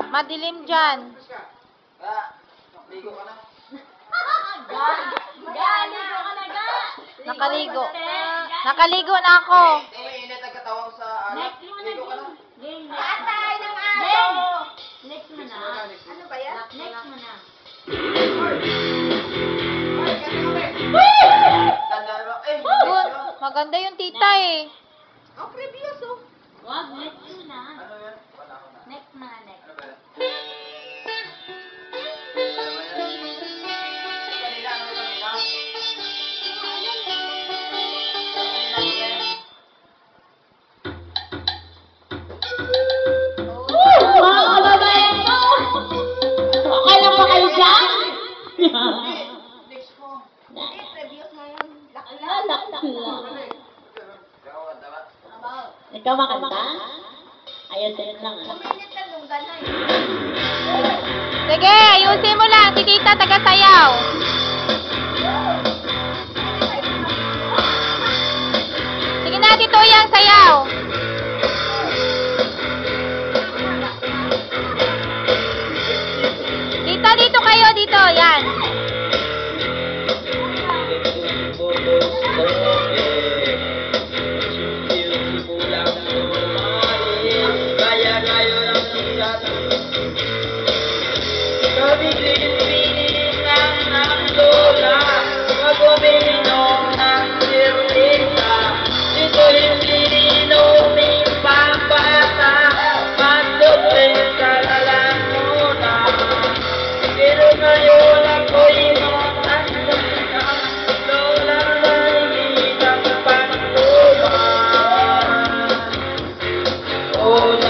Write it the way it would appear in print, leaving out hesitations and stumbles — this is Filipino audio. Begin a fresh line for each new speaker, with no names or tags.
Madilim dyan.
Ligo ka na.
Galigo ka na, ga!
Nakaligo. Nakaligo na ako.
Init ang katawang sa anak. Ligo ka na.
Atay ng araw! Next mo na.
Ano ba yan?
Next mo na.
Ay, kasi kami. Tandaro.
Maganda yung tita eh.
Ang previous oh.
Wag, next mo na.
Ano yan? Wala ko na.
Next mo na, next.
Ano ba yan? Kanina, ano ba kanina?
Mga kababayan ko! Okay lang ba kayo dyan?
Next mo.
Previous na yan. Laki lang. Ikaw makanta? Ayusin lang ah.
Sige, ayusin mo lang. Si tita taga-sayaw. Sige na, tituyang sayaw. Tita, dito kayo. Dito, yan.
Oh,